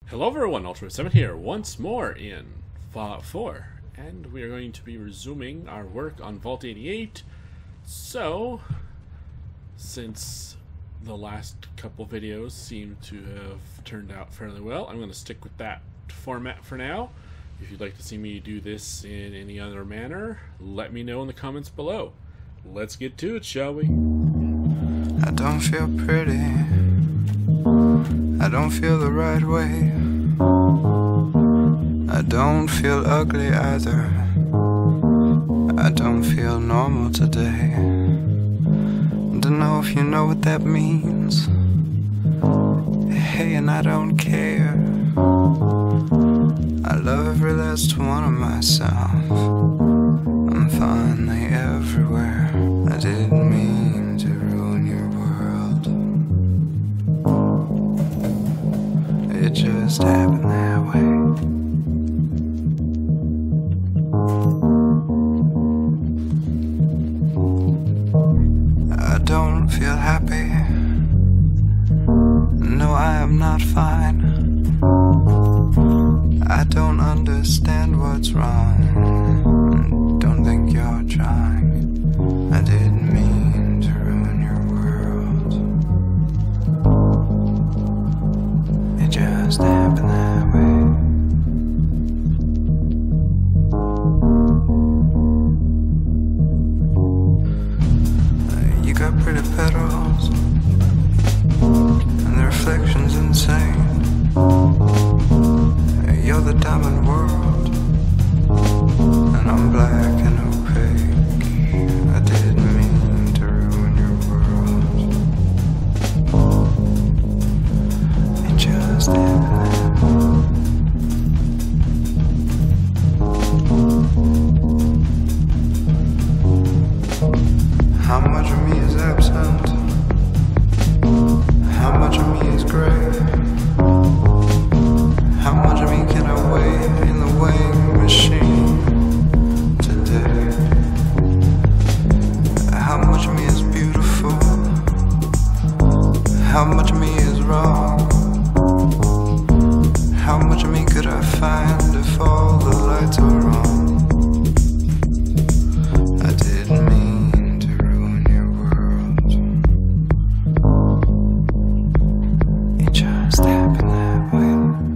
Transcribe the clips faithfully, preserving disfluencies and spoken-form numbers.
Hello everyone, Ultra seven here, once more in Fallout four, and we are going to be resuming our work on Vault eighty-eight. So, since the last couple videos seem to have turned out fairly well, I'm going to stick with that format for now. If you'd like to see me do this in any other manner, let me know in the comments below. Let's get to it, shall we? I don't feel pretty, I don't feel the right way, I don't feel ugly either, I don't feel normal today. Don't know if you know what that means. Hey, and I don't care, I love every last one of myself. I'm finally everywhere. I didn't mean to ruin your world, it just happened that way. I don't feel happy, no, I am not fine. I don't understand what's wrong, don't think you're trying. I didn't mean to ruin your world, it just happened that way. You got pretty petals, and the reflection's insane. You're the diamond world, and I'm black and opaque. I didn't mean to ruin your world, it just happened. How much of me is absent? How much of me is gray? How much of me can I weigh in the weighing machine today? How much of me is beautiful? How much of me is wrong? How much of me could I find if all the lights were wrong? I didn't mean to ruin your world, it just happened that way.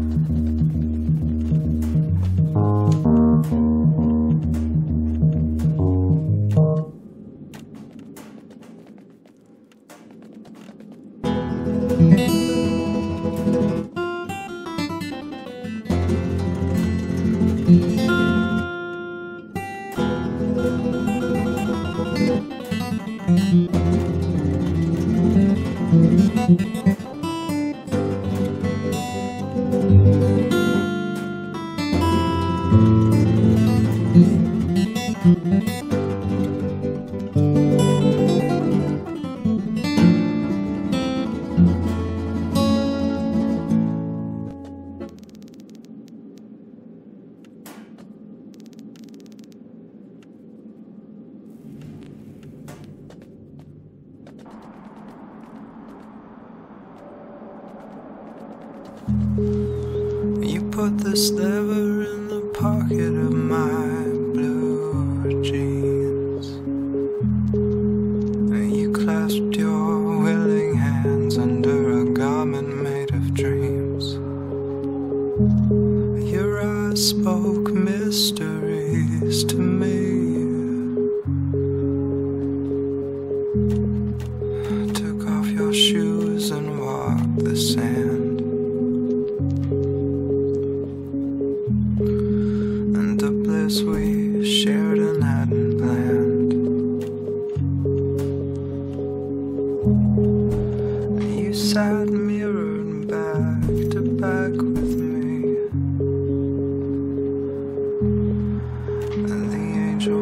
You put this lever in the pocket of my blue jeans, and you clasped your willing hands under a garment made of dreams. Your eyes spoke mysteries to me. Took off your shoes and walked the sand. We shared and hadn't planned. You sat mirrored back to back with me, and the angel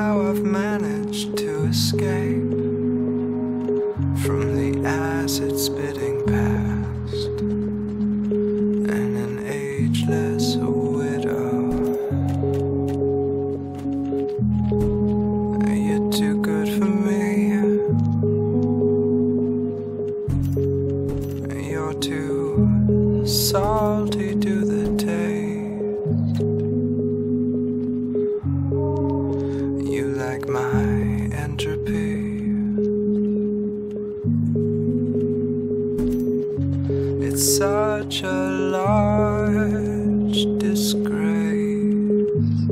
how I've managed to escape from the acid spitting past and an ageless widow. You're too good for me. You're too salty to the taste. You like my entropy. It's such a large disgrace.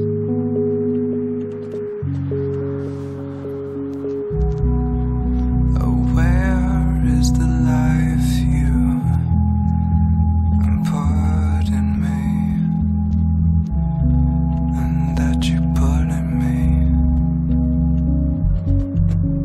Oh, where is the life you put in me, and that you put in me?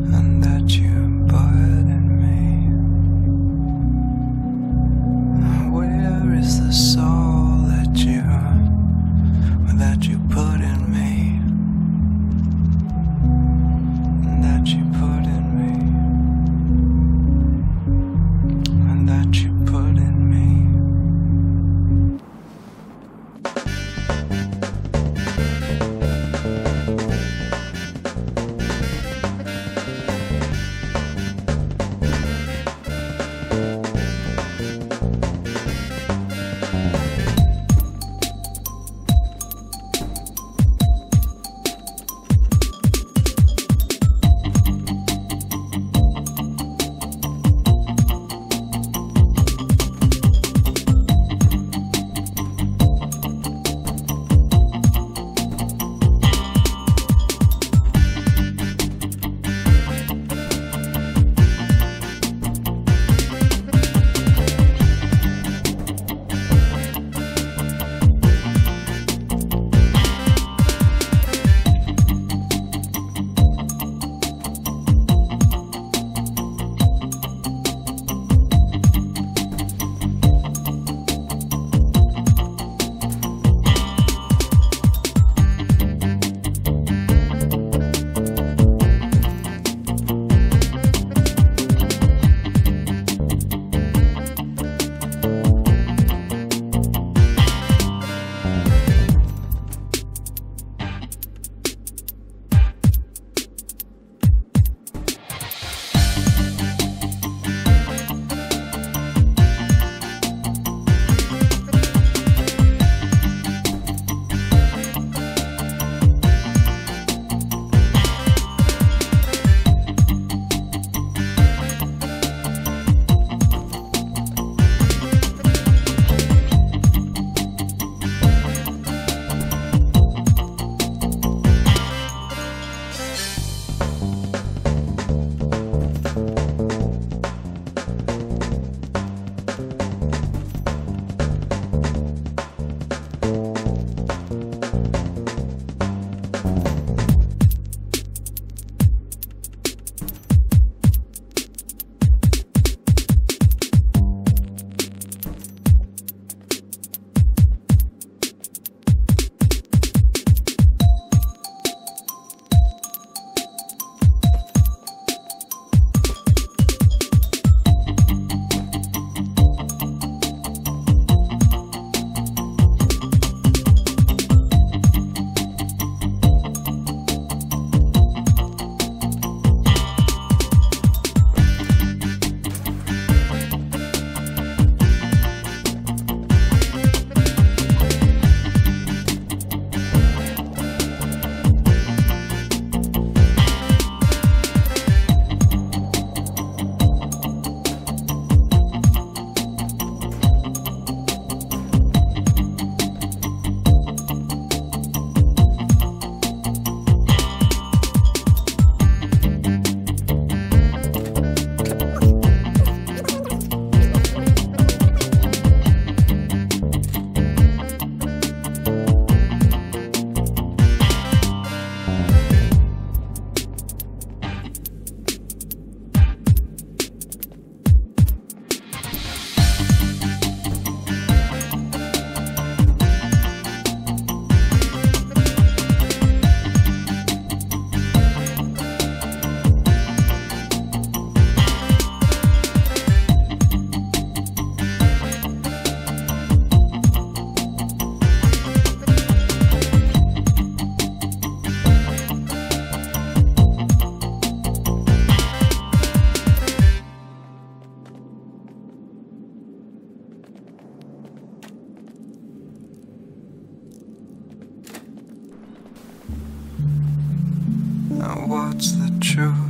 And what's the truth?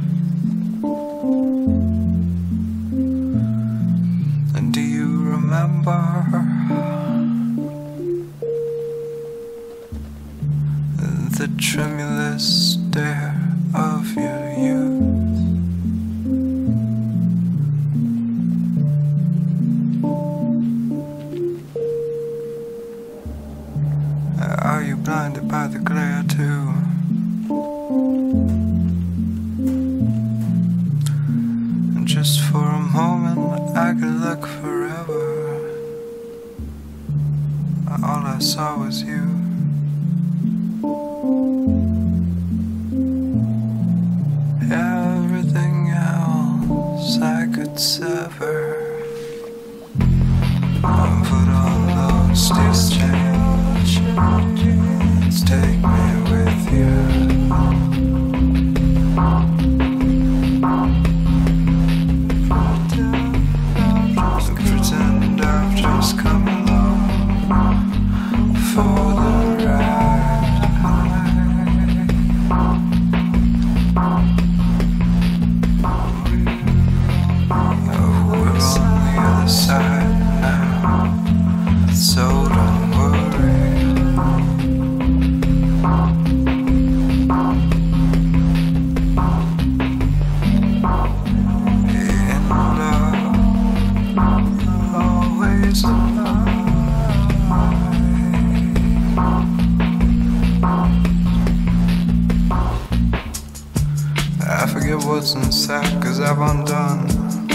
And do you remember the tremulous stare of your youth? Are you blinded by the glare too? And just for a moment I could look forever. All I saw was you. Everything else I could sever. And put all those steel chains, take me with you. Pretend I've just come along for the ride. Oh, we're on the other side now, so don't worry. In love, always alive. I forget what's inside, 'cause I've undone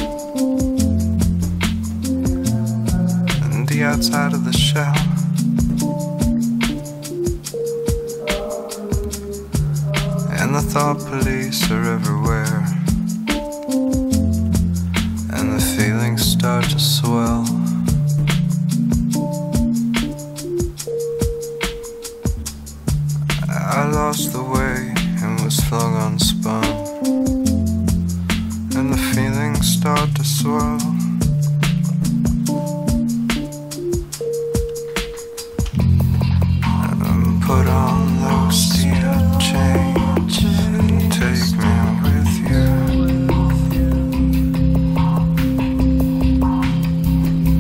the outside of the shell. And the thought police are everywhere, and the feelings start to swell. I lost the way and was flung unspun, and the feelings start to swell. Put on those steel chains and take me with you.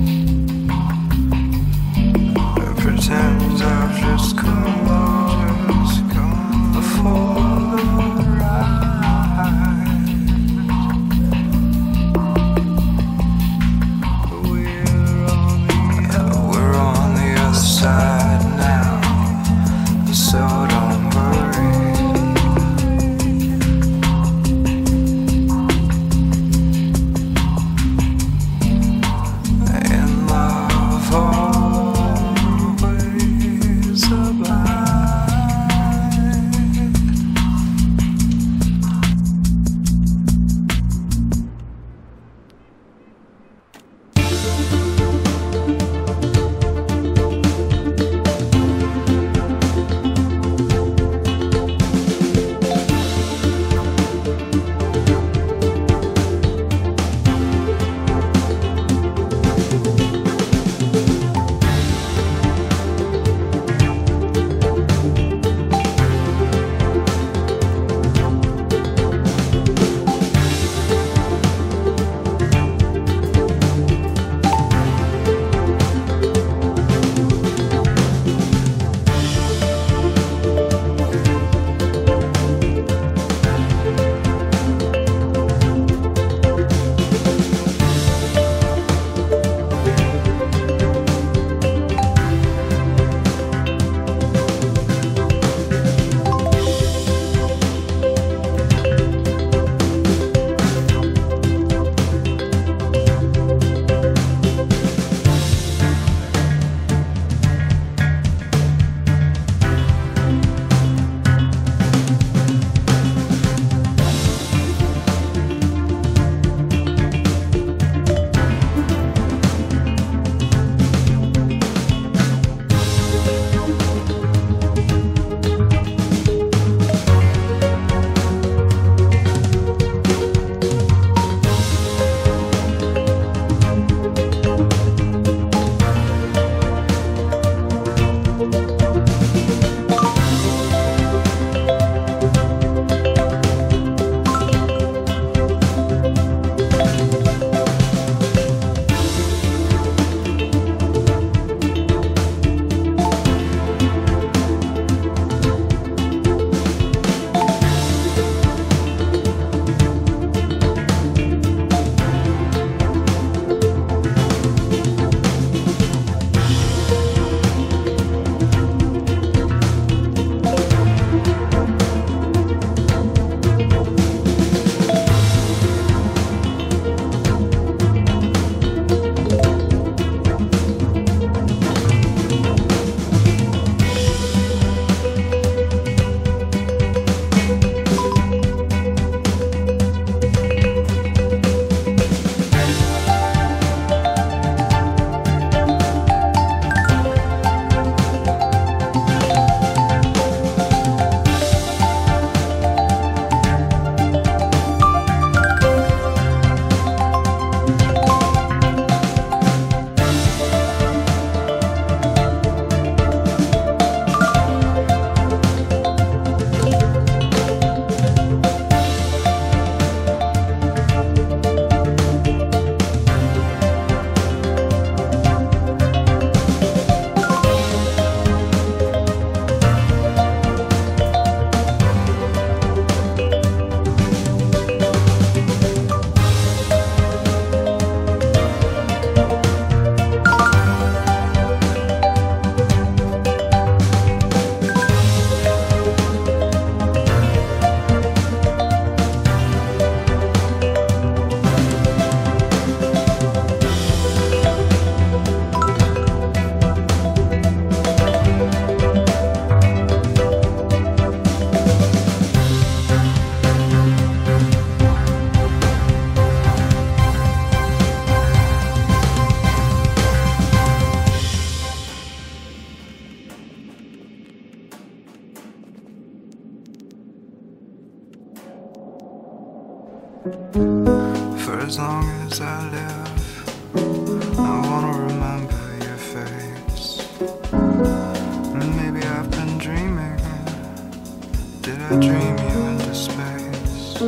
For as long as I live, I wanna remember your face. Maybe I've been dreaming. Did I dream you into space?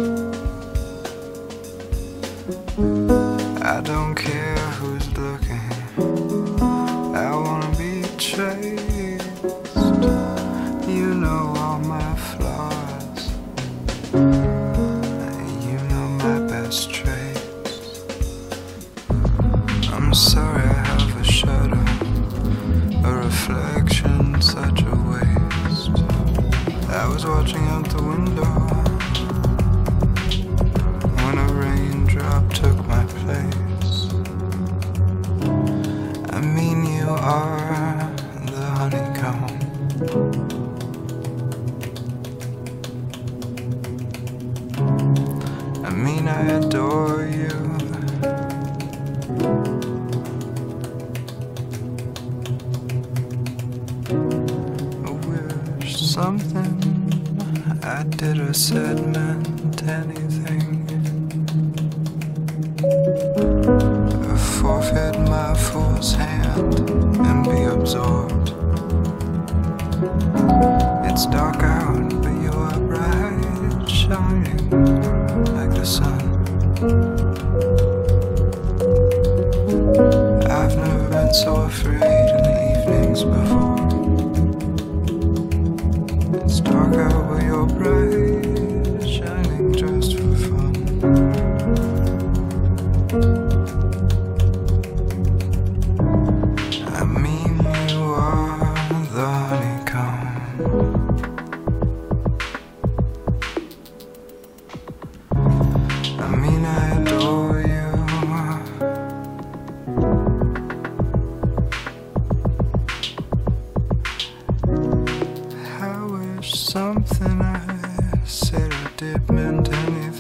I don't care who's looking, I wanna be traced. You know all my flaws, you know my best traits. I'm sorry I have a shadow, a reflection, such a waste. I was watching out the window when a raindrop took my place. I mean, you are the honeycomb. I mean, I adore you. I wish something I did or said meant anything. Forfeit my fool's hand and be absorbed. It's dark out, but you are bright, shining like the sun. I've never been so afraid in the evenings before. It's dark out, but you're bright, shining just for fun. I mean, you are the honeycomb. I mean, I adore you. I wish something I said or did meant anything.